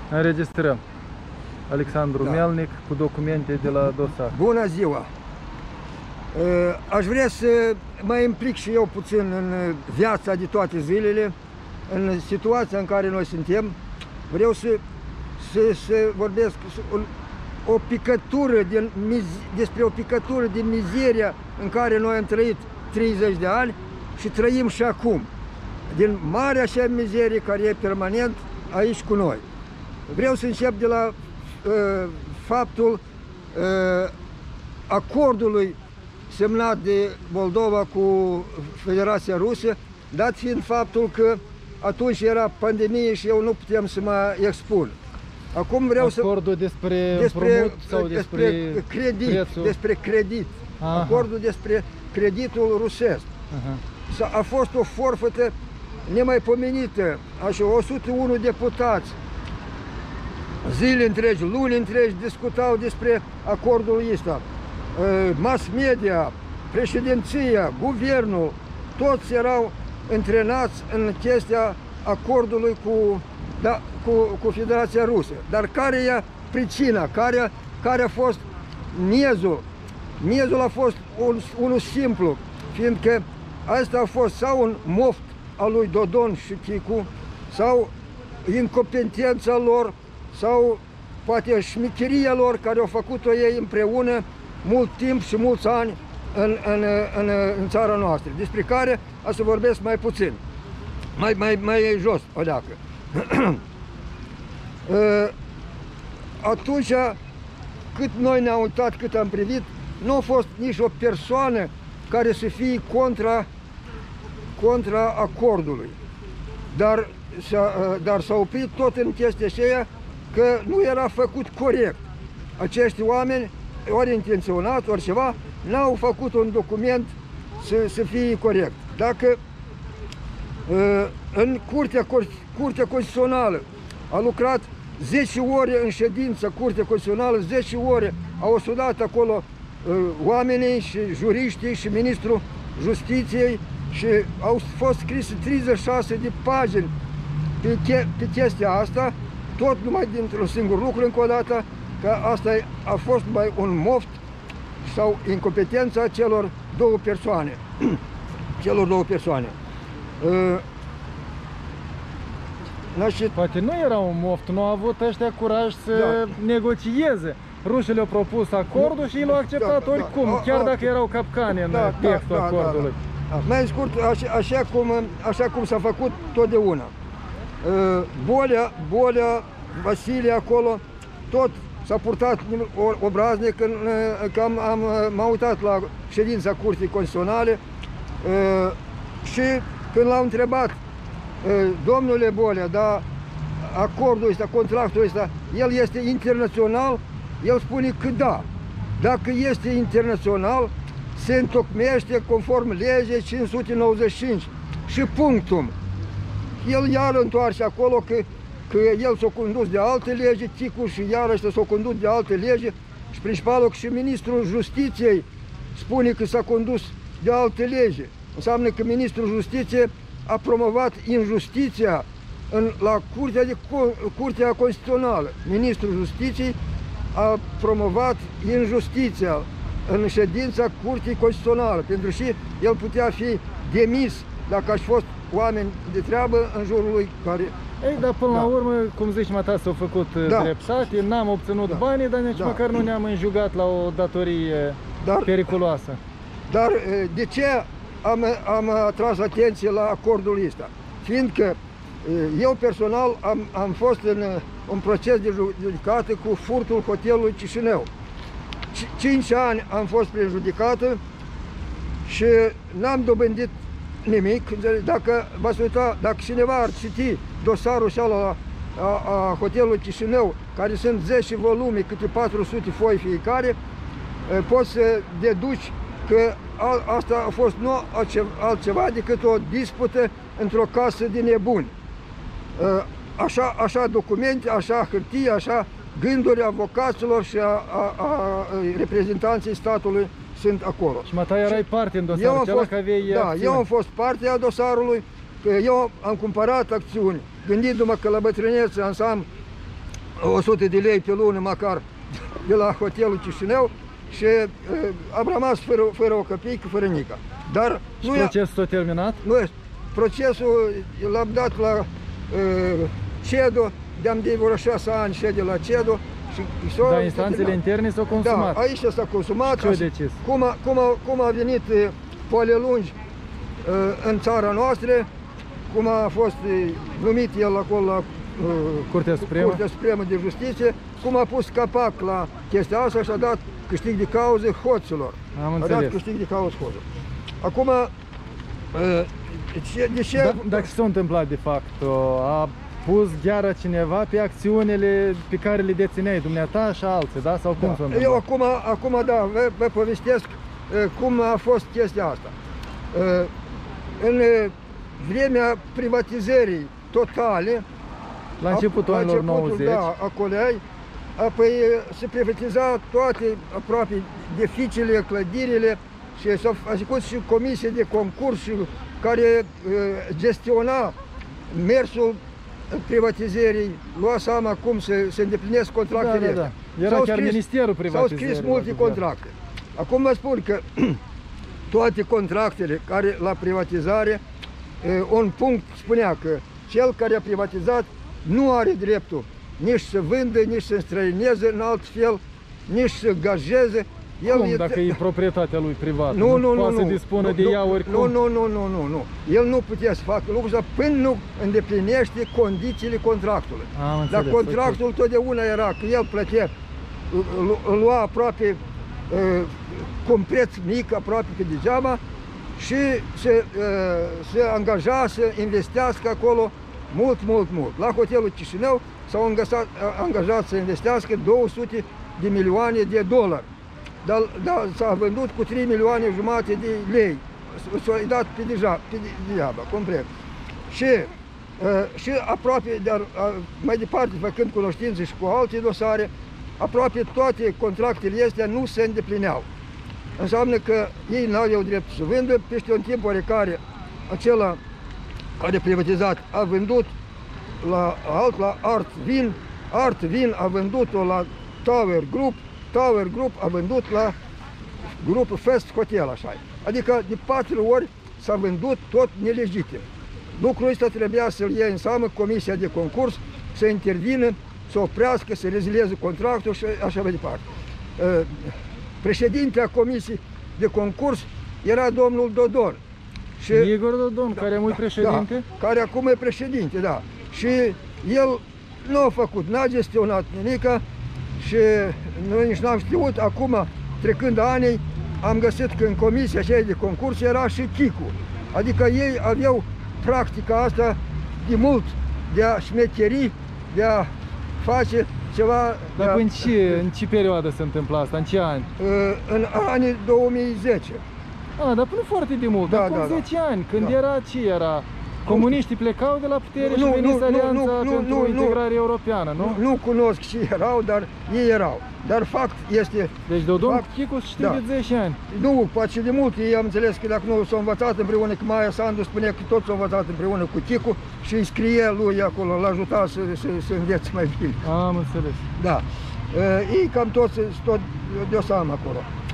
Înregistrăm. Alexandru Melnic cu documente de la dosar. Bună ziua! Aș vrea să mă implic și eu puțin în viața de toate zilele, în situația în care noi suntem. Vreau să vorbesc o picătură despre o picătură din mizeria în care noi am trăit 30 de ani și trăim și acum. Din marea așa mizerie care e permanent aici cu noi. Vreau să încep de la faptul acordului semnat de Moldova cu Federația Rusă, dat fiind faptul că atunci era pandemie și eu nu puteam să mă expun. Acum vreau acordul despre împrumut sau despre credit, prețul? despre credit. Aha. Acordul despre creditul rusesc. Aha. A fost o forfătă nemaipomenită, așa 101 deputați zile întregi, luni întregi discutau despre acordul ăsta. Mass media, președinția, guvernul, toți erau întrenați în chestia acordului cu Federația Rusă. Dar care e pricina? Care a fost miezul? Miezul a fost unul simplu, fiindcă asta a fost sau un moft al lui Dodon și Chicu, sau incompetența lor, sau poate șmicheria lor care au făcut-o ei împreună mult timp și mulți ani în țara noastră, despre care o să vorbesc mai puțin, mai jos, o leacă. Atunci, cât noi ne-am uitat, cât am privit, nu a fost nici o persoană care să fie contra acordului. Dar s-a oprit tot în chestia aceea că nu era făcut corect. Acești oameni, ori intenționat, ori ceva, n-au făcut un document să fie corect. Dacă în Curtea Constituțională a lucrat 10 ore în ședință, Curtea Constituțională, 10 ore au studiat acolo oamenii și juriștii și ministrul Justiției și au fost scrise 36 de pagini pe chestia asta, tot numai dintr-un singur lucru, încă o dată, că asta a fost mai un moft sau incompetența celor două persoane. Poate nu era un moft, nu au avut ăștia curaj să negocieze. Rușii le-au propus acordul și ei l-au acceptat oricum, chiar dacă erau capcane în textul acordului. Mai scurt, așa cum s-a făcut totdeauna. Bolea, Vasile acolo, tot s-a purtat obraznic, că m-am uitat la ședința Curții Constituționale și când l-au întrebat, domnule Bolea, dar acordul ăsta, contractul ăsta, el este internațional? El spune că da. Dacă este internațional, se întocmește conform legii 595 și punctum. El iar întoarce acolo că el s-a condus de alte legi, Ticu și iarăși s-a condus de alte legi și principalul și ministrul Justiției spune că s-a condus de alte legi. Înseamnă că ministrul Justiției a promovat injustiția la Curtea Constituțională. Ministrul Justiției a promovat injustiția în ședința Curții Constituționale, pentru că el putea fi demis dacă aș fost oameni de treabă în jurul lui care... Ei, dar până la urmă, cum zici, măta, s-au făcut dreptate, n-am obținut banii, dar nici măcar nu ne-am înjugat la o datorie periculoasă. Dar de ce am atras atenție la acordul ăsta? Fiindcă eu personal am fost în un proces de judecată cu furtul hotelului Chișinău. 5 ani am fost prin judecată și n-am dobândit nimic. Dacă v-ați uita, dacă cineva ar citi dosarul ăsta a hotelului Chișinău, care sunt 10 volume, câte 400 foi fiecare, poți să deduci că asta a fost nu altceva decât o dispută într-o casă de nebuni. Așa documente, așa hârtie, așa gânduri avocaților și a reprezentanței statului sunt acolo. Și măta erai parte în dosarul acela, că aveai acțiuni. Eu am fost parte a dosarului, că eu am cumpărat acțiuni, gândindu-mă că la bătrânețe am să am 100 de lei pe lună măcar de la hotelul Chișinău și am rămas fără o căpică, fără nica. Dar și procesul s-a terminat? Nu, procesul l-am dat la CEDO, de-am de vreo 6 ani șede la CEDO. Dar instanțele interne s-au consumat. Da, aici s-a consumat. Ce-au decis? Cum a venit poale lungi în țara noastră, cum a fost numit el acolo la Curtea Supremă de Justiție, cum a pus capac la chestia asta și a dat câștig de cauză hoților. Am înțeles. A dat câștig de cauză hoților. Acum, de ce... Dar ce s-a întâmplat de fapt? A pus gheara cineva pe acțiunile pe care le dețineai, dumneata și alții, da? Sau cum s-a întâmplat? Eu acum da, vă povestesc cum a fost chestia asta. În vremea privatizării totale, la începutul anilor 90, da, acolo, apoi se privatiza toate, aproape, edificiile, clădirile și s-a făcut și comisie de concurs care gestiona mersul privatizării, lua seama cum se îndeplinesc contractele. Da. Era chiar Ministerul Privatizării. S-au scris multe contracte. Acum vă spun că toate contractele care la privatizare, un punct spunea că cel care a privatizat nu are dreptul nici să vândă, nici să înstrăineze în alt fel, nici să gajeze. Cum, dacă e proprietatea lui privată? Nu poate să dispună de ea oricum? Nu. El nu putea să facă lucrul ăsta până nu îndeplinește condițiile contractului. Dar contractul totdeauna era că el plătea, îl lua aproape cu un preț mic, aproape pe degeaba, și se angaja să investească acolo mult. La hotelul Chișinău s-au angajat să investească 200 de milioane de dolari. Dar s-a vândut cu 3 milioane jumate de lei. S-a dat pe degeaba, complet. Și aproape, dar mai departe, făcând cunoștințe și cu alte dosare, aproape toate contractele astea nu se îndeplineau. Înseamnă că ei n-aveau dreptul să vândă, peste un timp oarecare, acela care a privatizat a vândut la Art Vin a vândut-o la Tower Group a vândut la grupul Fest Hotel, așa. Adică de 4 ori s-a vândut tot nelegitim. Lucrul ăsta trebuia să-l ia în seamă comisia de concurs, să intervină, să oprească, să rezilieze contractul și așa mai departe. Președintele comisiei de concurs era domnul Dodon. Igor Dodon, care e președinte? Da, care acum e președinte, da. Și el nu a făcut, n-a gestionat nimica și noi nici n-am știut. Acum, trecând ani, am găsit că în comisia aceea de concurs era și Chicu. Adică ei aveau practica asta de mult, de a șmecherii, de a face ceva... Dar în ce perioadă se întâmplă asta? În ce ani? În anii 2010. Dar nu foarte de mult, dar cum 10 ani, când era ce era? Comuniștii plecau de la putere și veniți Alianța pentru integrare europeană, nu? Nu cunosc ce erau, dar ei erau. Dar fapt este... Deci Dodon Chicu știi de 10 ani. Nu, poate de mult. Ei am înțeles că dacă nu s-au învățat împreună, că Maia Sandu spunea că toți s-au învățat împreună cu Chicu și îi scrie lui acolo, l-a ajutat să învețe mai bine. Am înțeles. Da. Ei cam toți tot de-o seamă acolo.